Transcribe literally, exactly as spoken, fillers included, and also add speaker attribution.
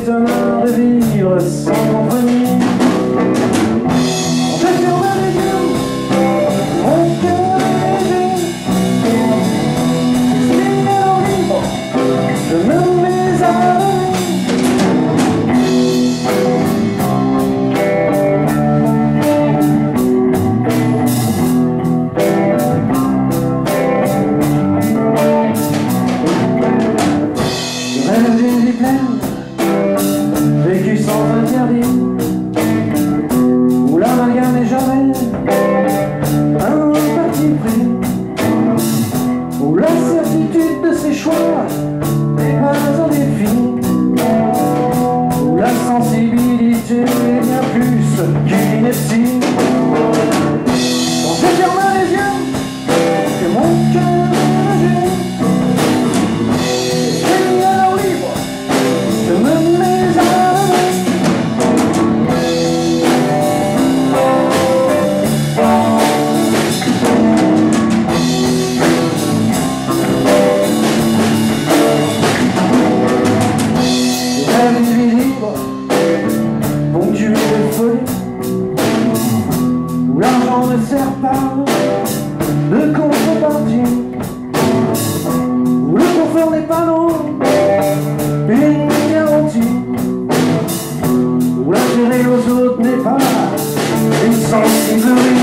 Speaker 1: est un art de vivre sans compromis. Je ferme les yeux, mon cœur est léger. Je suis alors libre, je me mets à rêver. Je rêve d'une vie pleine, vécu sans interdit, où l'amalgame n'est jamais un parti pris, où la certitude de ses choix n'est pas un défi, où la sensibilité est bien plus qu'une ineptie. Quand je ferme les yeux, que mon cœur est léger, je suis alors libre, je me mets à rêver. Je rêve d'une vie libre, ponctuée de folie, où l'argent ne sert pas de contrepartie, où le confort n'est pas non une garantie, où l'intérêt aux autres n'est pas une sensiblerie.